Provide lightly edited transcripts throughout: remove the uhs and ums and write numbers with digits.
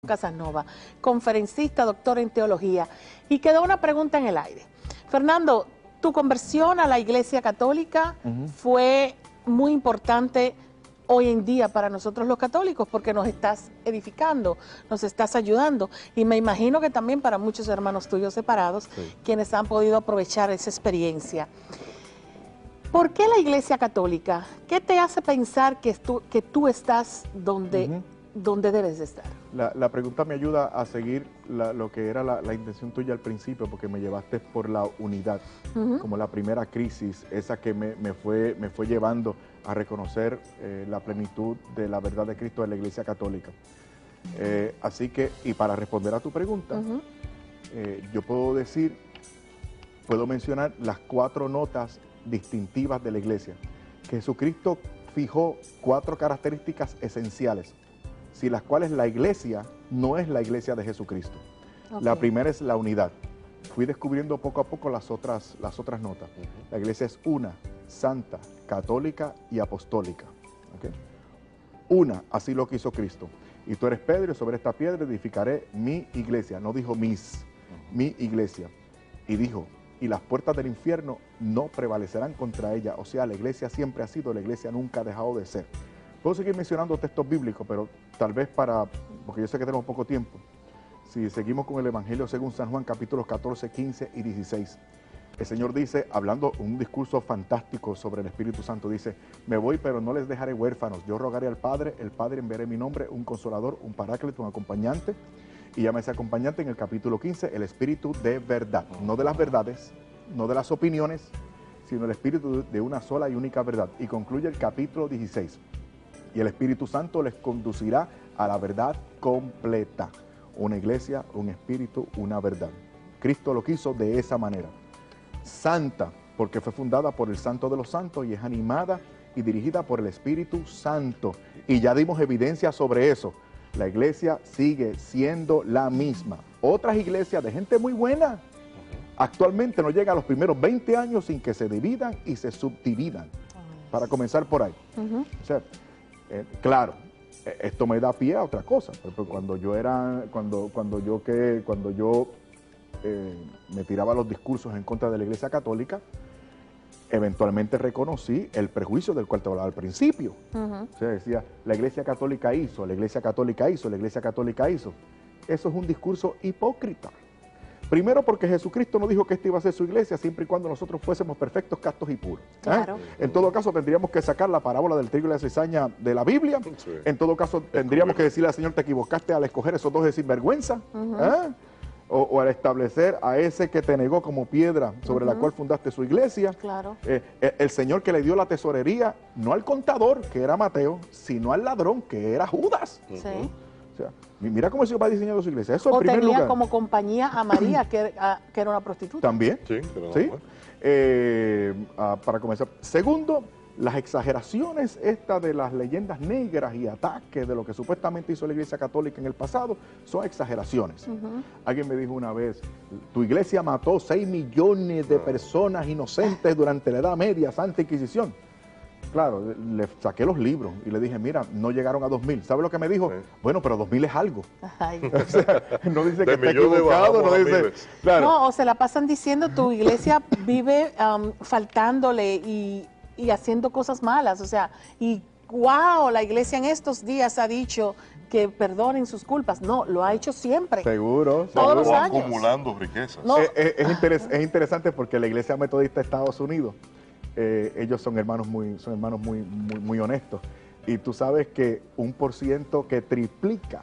Casanova, conferencista, doctor en teología. Y quedó una pregunta en el aire. Fernando, tu conversión a la Iglesia Católica fue muy importante hoy en día para nosotros los católicos, porque nos estás edificando, nos estás ayudando, y me imagino que también para muchos hermanos tuyos separados, quienes han podido aprovechar esa experiencia. ¿Por qué la Iglesia Católica? ¿Qué te hace pensar que tú estás donde debes de estar? La pregunta me ayuda a seguir lo que era la intención tuya al principio, porque me llevaste por la unidad, como la primera crisis, esa que me fue llevando a reconocer la plenitud de la verdad de Cristo de la Iglesia Católica. Así que, y para responder a tu pregunta, yo puedo mencionar las 4 notas distintivas de la Iglesia, que Jesucristo fijó 4 características esenciales, sin las cuales la Iglesia no es la Iglesia de Jesucristo. La primera es la unidad. Fui descubriendo poco a poco las otras notas. La Iglesia es una, santa, católica y apostólica. Una, así lo quiso Cristo. Y tú eres Pedro, y sobre esta piedra edificaré mi iglesia. No dijo mi iglesia. Y dijo, y las puertas del infierno no prevalecerán contra ella. O sea, la iglesia siempre ha sido, la iglesia nunca ha dejado de ser. Puedo seguir mencionando textos bíblicos, pero tal vez porque yo sé que tenemos poco tiempo. Si seguimos con el Evangelio según San Juan, capítulos 14, 15 y 16. El Señor dice, hablando un discurso fantástico sobre el Espíritu Santo, dice, me voy, pero no les dejaré huérfanos. Yo rogaré al Padre, el Padre enviará en mi nombre un consolador, un paráclito, un acompañante. Y llama ese acompañante en el capítulo 15, el Espíritu de verdad. No de las verdades, no de las opiniones, sino el Espíritu de una sola y única verdad. Y concluye el capítulo 16. Y el Espíritu Santo les conducirá a la verdad completa. Una iglesia, un espíritu, una verdad. Cristo lo quiso de esa manera. Santa, porque fue fundada por el Santo de los Santos y es animada y dirigida por el Espíritu Santo. Y ya dimos evidencia sobre eso. La iglesia sigue siendo la misma. Otras iglesias de gente muy buena actualmente no llegan a los primeros 20 años sin que se dividan y se subdividan. Para comenzar por ahí. O sea, claro, esto me da pie a otra cosa. Cuando yo me tiraba los discursos en contra de la Iglesia Católica, eventualmente reconocí el prejuicio del cual te hablaba al principio. O sea, decía, la Iglesia Católica hizo, la Iglesia Católica hizo, la Iglesia Católica hizo. Eso es un discurso hipócrita. Primero porque Jesucristo no dijo que esta iba a ser su iglesia siempre y cuando nosotros fuésemos perfectos, castos y puros. Claro. En todo caso tendríamos que sacar la parábola del trigo y la cizaña de la Biblia. En todo caso tendríamos que decirle al Señor, te equivocaste al escoger esos 2 de sinvergüenza. O al establecer a ese que te negó como piedra sobre la cual fundaste su iglesia. Claro. El Señor que le dio la tesorería, no al contador, que era Mateo, sino al ladrón, que era Judas. Sí. O sea, mira cómo el Señor va diseñando su iglesia. Eso en O primer tenía lugar. como compañía a María, que era una prostituta. También. Sí, pero ¿Sí? Para comenzar. Segundo, las exageraciones estas de las leyendas negras y ataques de lo que supuestamente hizo la Iglesia Católica en el pasado son exageraciones. Alguien me dijo una vez, tu iglesia mató 6 millones de personas inocentes durante la Edad Media, Santa Inquisición. Claro, le saqué los libros y le dije, mira, no llegaron a 2000. ¿Sabe lo que me dijo? Bueno, pero 2000 es algo. Ay. O sea, no dice que está millones equivocado, no bajamos a dice... miles. Claro. No, o se la pasan diciendo, tu iglesia vive faltándole y haciendo cosas malas. O sea, y wow, la iglesia en estos días ha dicho que perdonen sus culpas. No, lo ha hecho siempre. Seguro. Todos los Estamos años. acumulando riquezas. No. Es interesante porque la Iglesia Metodista de Estados Unidos, ellos son hermanos muy honestos. Y tú sabes que 1% que triplica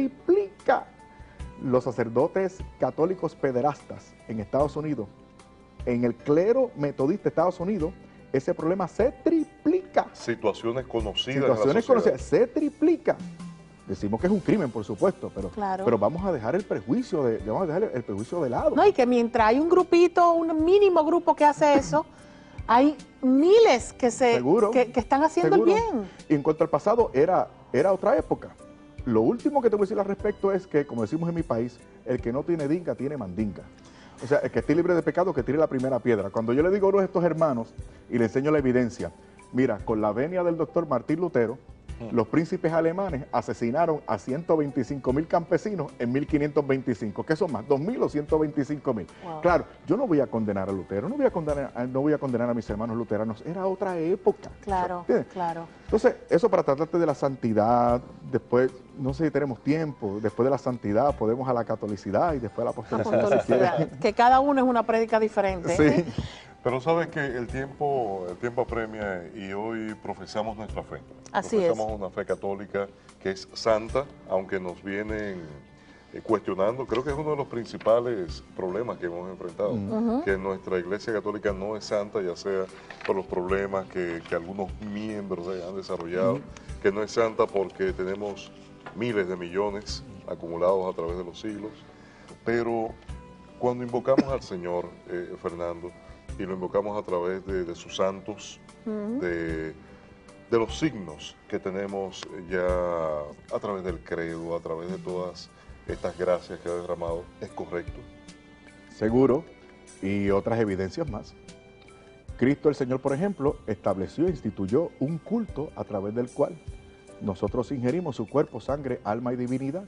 los sacerdotes católicos pederastas en Estados Unidos, en el clero metodista de Estados Unidos, ese problema se triplica. Situaciones conocidas. Situaciones conocidas, se triplica. Decimos que es un crimen, por supuesto, pero vamos a dejar el prejuicio de lado. No, y que mientras hay un grupito, un mínimo grupo que hace eso, hay miles que están haciendo el bien. Y en cuanto al pasado, era otra época. Lo último que te voy a decir al respecto es que, como decimos en mi país, el que no tiene dinga, tiene mandinga. O sea, el que esté libre de pecado, que tire la primera piedra. Cuando yo le digo a uno de estos hermanos y le enseño la evidencia, mira, con la venia del doctor Martín Lutero, Los príncipes alemanes asesinaron a 125.000 campesinos en 1525. ¿Qué son más? ¿2.000 o 125.000? Wow. Claro, yo no voy a condenar a Lutero, no voy a condenar a mis hermanos luteranos. Era otra época. Claro, ¿Entiendes? claro. Entonces, eso para tratarte de la santidad, después, no sé si tenemos tiempo, después de la santidad podemos a la catolicidad y después a la apostolicidad. Si quieres. Que cada uno es una prédica diferente. Sí. Pero sabes que el tiempo apremia y hoy profesamos nuestra fe. Así es. Profesamos una fe católica que es santa, aunque nos vienen cuestionando. Creo que es uno de los principales problemas que hemos enfrentado, que nuestra Iglesia Católica no es santa, ya sea por los problemas que algunos miembros han desarrollado, que no es santa porque tenemos miles de millones acumulados a través de los siglos. Pero cuando invocamos al Señor, Fernando, y lo invocamos a través de sus santos, de los signos que tenemos ya a través del credo, a través de todas estas gracias que ha derramado, ¿es correcto? Seguro, y otras evidencias más. Cristo el Señor, por ejemplo, estableció e instituyó un culto a través del cual nosotros ingerimos su cuerpo, sangre, alma y divinidad,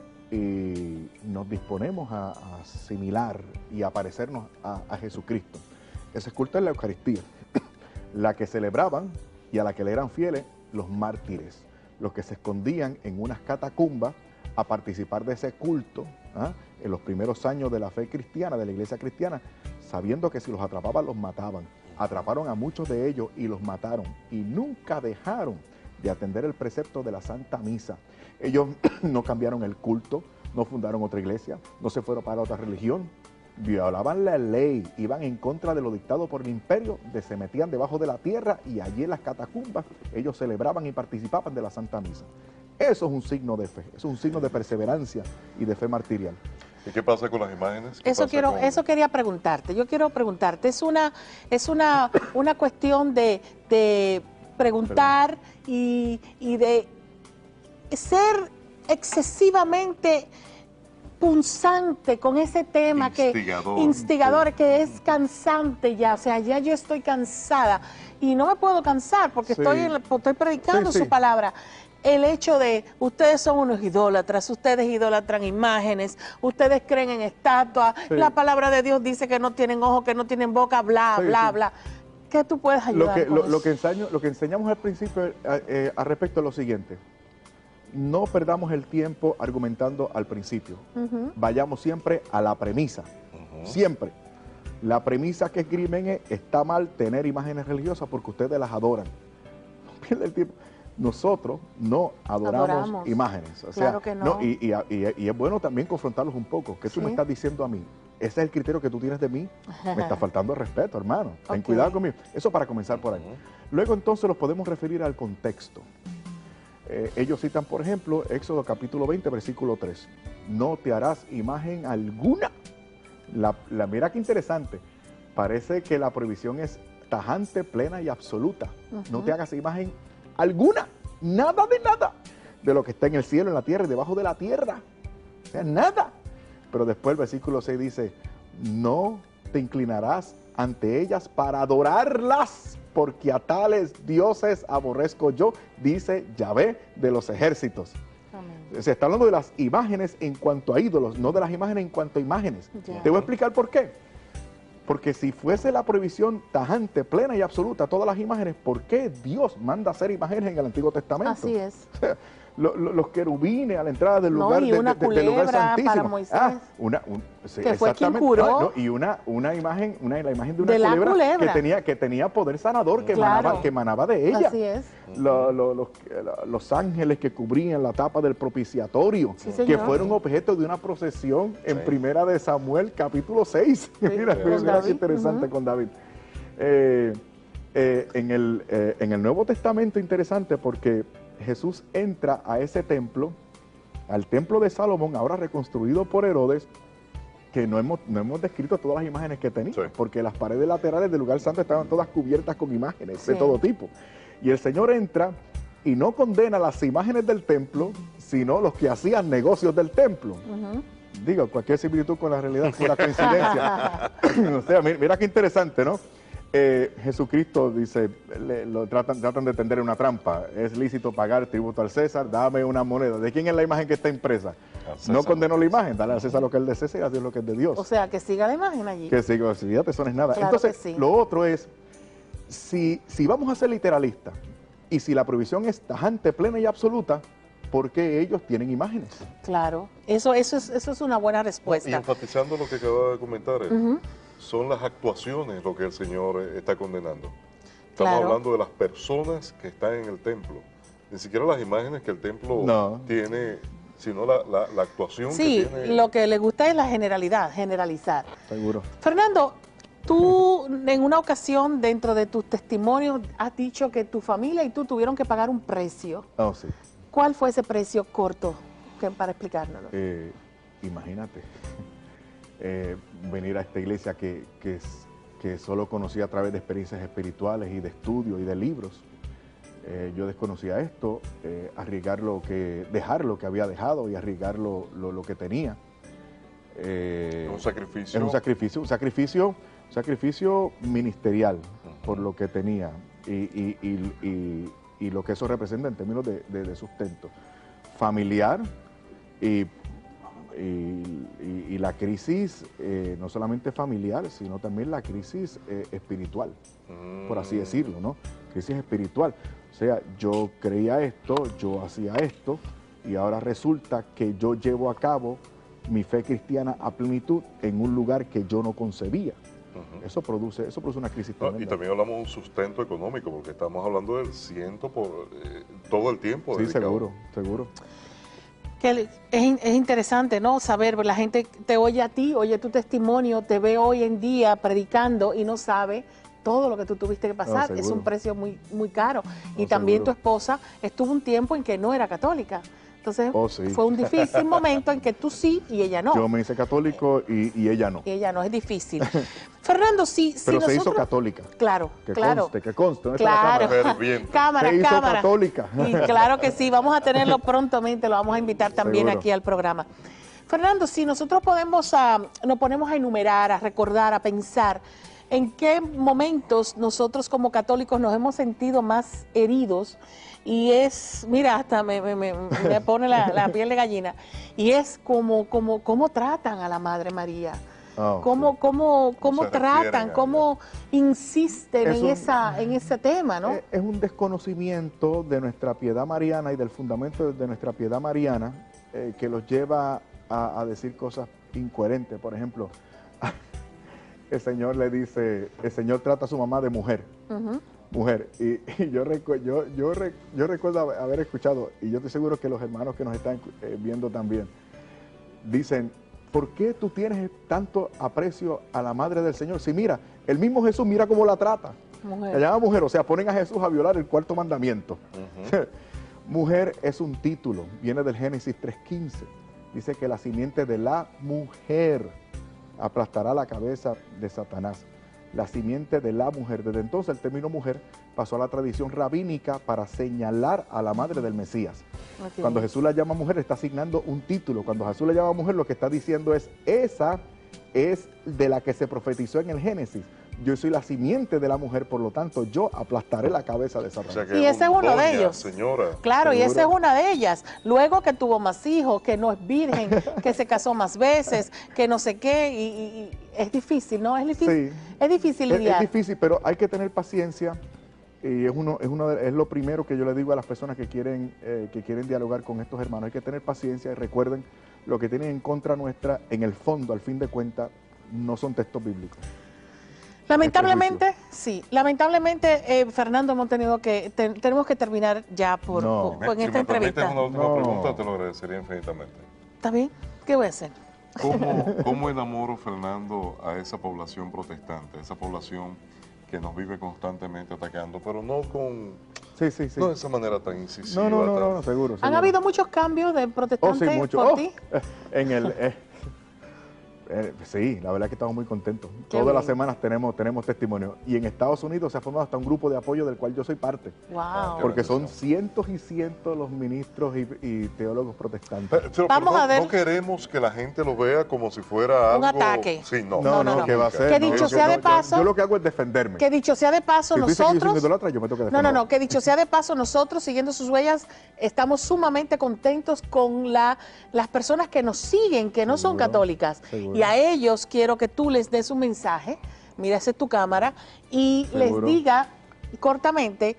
y nos disponemos a asimilar y a parecernos a Jesucristo. Ese culto es la Eucaristía, la que celebraban y a la que le eran fieles los mártires, los que se escondían en unas catacumbas a participar de ese culto en los primeros años de la fe cristiana, de la iglesia cristiana, sabiendo que si los atrapaban, los mataban. Atraparon a muchos de ellos y los mataron, y nunca dejaron de atender el precepto de la Santa Misa. Ellos no cambiaron el culto, no fundaron otra iglesia, no se fueron para otra religión, violaban la ley, iban en contra de lo dictado por el imperio, se metían debajo de la tierra y allí en las catacumbas ellos celebraban y participaban de la Santa Misa. Eso es un signo de fe, eso es un signo de perseverancia y de fe martirial. ¿Y qué pasa con las imágenes? Eso quería preguntarte. Yo quiero preguntarte, es una cuestión de preguntar y de ser excesivamente punzante con ese tema instigador, que es cansante ya, o sea, ya yo estoy cansada y no me puedo cansar porque estoy predicando su palabra. El hecho de ustedes son unos idólatras, ustedes idolatran imágenes, ustedes creen en estatuas, la palabra de Dios dice que no tienen ojos, que no tienen boca, bla, bla. ¿Qué tú puedes ayudar con eso? Lo que enseñamos al principio al respecto es lo siguiente. No perdamos el tiempo argumentando al principio. Vayamos siempre a la premisa. Siempre. La premisa que esgrimen es: está mal tener imágenes religiosas porque ustedes las adoran. No pierda el tiempo. Nosotros no adoramos imágenes. O sea, claro que no. Y es bueno también confrontarlos un poco. ¿Qué tú me estás diciendo a mí? ¿Ese es el criterio que tú tienes de mí? Me está faltando el respeto, hermano. Ten cuidado conmigo. Eso para comenzar por ahí. Luego entonces los podemos referir al contexto. Ellos citan, por ejemplo, Éxodo capítulo 20, versículo 3. No te harás imagen alguna. Mira qué interesante. Parece que la prohibición es tajante, plena y absoluta. No te hagas imagen alguna. Nada de lo que está en el cielo, en la tierra y debajo de la tierra. O sea, nada. Pero después el versículo 6 dice: no te inclinarás ante ellas para adorarlas, porque a tales dioses aborrezco yo, dice Yahvé de los ejércitos. Amén. Se está hablando de las imágenes en cuanto a ídolos, no de las imágenes en cuanto a imágenes. Te voy a explicar por qué. Porque si fuese la prohibición tajante, plena y absoluta, todas las imágenes, ¿por qué Dios manda hacer imágenes en el Antiguo Testamento? Así es. Los querubines a la entrada del lugar, y una del lugar santísimo. Para Moisés. Que fue quien curó. Y la imagen de una culebra que tenía poder sanador, que emanaba de ella. Así es. Los ángeles que cubrían la tapa del propiciatorio, que fueron objeto de una procesión en Primera de Samuel, capítulo 6. Mira qué interesante con David. En el Nuevo Testamento, interesante porque Jesús entra a ese templo, al templo de Salomón, ahora reconstruido por Herodes, que no hemos descrito todas las imágenes que tenía, porque las paredes laterales del lugar santo estaban todas cubiertas con imágenes de todo tipo. Y el Señor entra y no condena las imágenes del templo, sino los que hacían negocios del templo. Digo, cualquier similitud con la realidad es pura coincidencia. O sea, mira qué interesante, ¿no? Jesucristo dice, lo tratan de tender una trampa. Es lícito pagar tributo al César, dame una moneda. ¿De quién es la imagen que está impresa? No condenó la imagen, dale al César lo que es de César y a Dios lo que es de Dios. O sea, que siga la imagen allí. Que siga, fíjate, eso no es nada. Claro. Entonces, que sí. lo otro es, si vamos a ser literalistas y si la prohibición es tajante, plena y absoluta, ¿por qué ellos tienen imágenes? Claro, eso es una buena Y respuesta. enfatizando lo que acaba de comentar, son las actuaciones lo que el Señor está condenando. Estamos Claro. hablando de las personas que están en el templo. Ni siquiera las imágenes que el templo tiene, sino la actuación Sí, que tiene. lo que le gusta es la generalidad, generalizar. Seguro. Fernando, tú en una ocasión dentro de tus testimonios has dicho que tu familia y tú tuvieron que pagar un precio. Oh, sí. ¿Cuál fue ese precio corto para explicárnoslo? Imagínate, venir a esta iglesia que solo conocía a través de experiencias espirituales y de estudios y de libros. Yo desconocía esto, dejar lo que había dejado y arriesgar lo que tenía. Un sacrificio. Es un sacrificio ministerial por lo que tenía y lo que eso representa en términos de sustento familiar y la crisis, no solamente familiar, sino también la crisis espiritual, por así decirlo, ¿no? Crisis espiritual. O sea, yo creía esto, yo hacía esto, y ahora resulta que yo llevo a cabo mi fe cristiana a plenitud en un lugar que yo no concebía. Eso produce una crisis tremenda. Y también hablamos de un sustento económico, porque estamos hablando del ciento por todo el tiempo. Sí, dedicado. seguro. Que es interesante, ¿no? Saber, la gente te oye a ti, oye tu testimonio, te ve hoy en día predicando y no sabe todo lo que tú tuviste que pasar. Es un precio muy, muy caro. Y también seguro. tu esposa estuvo un tiempo en que no era católica. Entonces Sí. fue un difícil momento en que tú sí y ella no. Yo me hice católico y ella no. Y ella no, es difícil. Fernando, sí, Pero se nosotros... hizo católica. Claro, Que claro. conste. ¿Dónde está la Claro, cámara? Ferviente. cámara, Se hizo cámara. católica. Y claro que sí, vamos a tenerlo prontamente, lo vamos a invitar también Seguro. aquí al programa. Fernando, si nosotros nos ponemos a enumerar, a recordar, a pensar, ¿en qué momentos nosotros como católicos nos hemos sentido más heridos? Y es, mira, hasta me pone la piel de gallina, y es como tratan a la Madre María. ¿Cómo tratan, cómo insisten en ese tema, ¿no? Es un desconocimiento de nuestra piedad mariana y del fundamento de nuestra piedad mariana que los lleva a decir cosas incoherentes. Por ejemplo, el Señor trata a su mamá de mujer. Mujer. Y yo recuerdo haber escuchado, y yo estoy seguro que los hermanos que nos están viendo también, dicen, ¿por qué tú tienes tanto aprecio a la Madre del Señor? Si mira, el mismo Jesús, mira cómo la trata. Mujer. La llama mujer, o sea, ponen a Jesús a violar el cuarto mandamiento. Mujer es un título, viene del Génesis 3:15. Dice que la simiente de la mujer aplastará la cabeza de Satanás. La simiente de la mujer. Desde entonces el término mujer pasó a la tradición rabínica para señalar a la madre del Mesías. Okay. Cuando Jesús la llama mujer, está asignando un título. Cuando Jesús la llama mujer, lo que está diciendo es, esa es de la que se profetizó en el Génesis. Yo soy la simiente de la mujer, por lo tanto, yo aplastaré la cabeza de Satanás. O sea que Y ese es uno de doña, ellos. Señora. Claro, y Seguro. esa es una de ellas. Luego que tuvo más hijos, que no es virgen, que se casó más veces, que no sé qué, y es difícil, ¿no? Es difícil, Sí. es difícil Es lidiar. difícil, pero hay que tener paciencia. Y es lo primero que yo le digo a las personas que quieren dialogar con estos hermanos. Hay que tener paciencia y recuerden, lo que tienen en contra nuestra, en el fondo, al fin de cuentas, no son textos bíblicos. Lamentablemente, sí. Lamentablemente, Fernando, hemos tenido tenemos que terminar ya Si en esta me permites entrevista. una última No. pregunta, te lo agradecería infinitamente. ¿Está bien? ¿Qué voy a hacer? ¿Cómo enamoro, Fernando, a esa población protestante, a esa población que nos vive constantemente atacando, pero no Sí. no de esa manera tan incisiva? No, seguro. ¿Han habido muchos cambios de protestantes mucho. por ti? Sí, la verdad es que estamos muy contentos. Qué Todas las bien. semanas tenemos testimonio. Y en Estados Unidos se ha formado hasta un grupo de apoyo del cual yo soy parte. Wow. Porque son bendición. cientos y cientos los ministros y teólogos protestantes. Pero Vamos a ver. no queremos que la gente lo vea como si fuera Un algo... ataque. Sí, no. no. ¿Qué va a ser? Que No, dicho yo- sea de yo- paso- Yo lo que hago es defenderme. Que dicho sea de paso, Si tú dices que yo soy un nosotros... idólatra, yo me tengo que No, defender. que dicho sea de paso, nosotros, siguiendo sus huellas, estamos sumamente contentos con las personas que nos siguen, que no son Seguro, católicas. seguro. Y a ellos quiero que tú les des un mensaje, mira, esa es tu cámara, y Seguro. les diga cortamente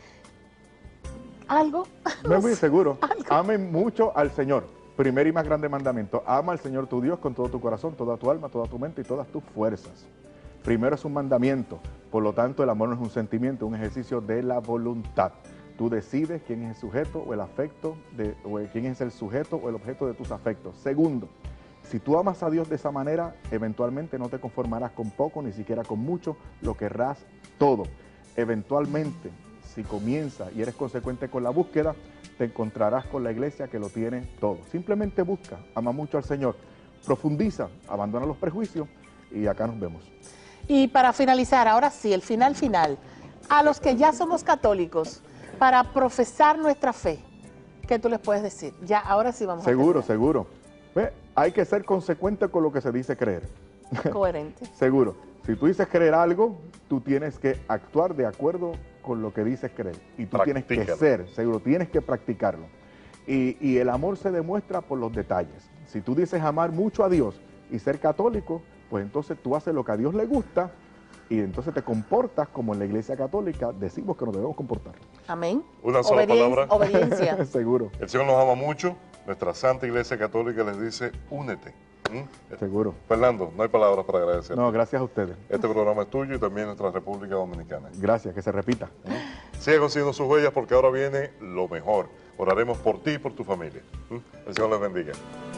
algo. No es muy seguro. Algo. Amen mucho al Señor. Primer y más grande mandamiento. Ama al Señor tu Dios con todo tu corazón, toda tu alma, toda tu mente y todas tus fuerzas. Primero es un mandamiento. Por lo tanto, el amor no es un sentimiento, es un ejercicio de la voluntad. Tú decides quién es el sujeto o el afecto, quién es el sujeto o el objeto de tus afectos. Segundo, si tú amas a Dios de esa manera, eventualmente no te conformarás con poco, ni siquiera con mucho, lo querrás todo. Eventualmente, si comienzas y eres consecuente con la búsqueda, te encontrarás con la iglesia que lo tiene todo. Simplemente busca, ama mucho al Señor, profundiza, abandona los prejuicios y acá nos vemos. Y para finalizar, ahora sí, el final, a los que ya somos católicos, para profesar nuestra fe, ¿qué tú les puedes decir? Ya, ahora sí vamos Seguro, a seguro. Ve, hay que ser consecuente con lo que se dice creer. coherente. Seguro. Si tú dices creer algo, tú tienes que actuar de acuerdo con lo que dices creer. Y tú tienes que Practícalo. ser, seguro, tienes que practicarlo. Y el amor se demuestra por los detalles. Si tú dices amar mucho a Dios y ser católico, pues entonces tú haces lo que a Dios le gusta y entonces te comportas como en la Iglesia Católica decimos que nos debemos comportar. Amén. Una sola palabra. Obediencia. Seguro, El Señor nos ama mucho. Nuestra Santa Iglesia Católica les dice, únete. seguro. Fernando, no hay palabras para agradecer. No, gracias a ustedes. Este programa es tuyo y también nuestra República Dominicana. Gracias, que se repita. Sigue consiguiendo sus huellas porque ahora viene lo mejor. Oraremos por ti y por tu familia. El Señor les bendiga.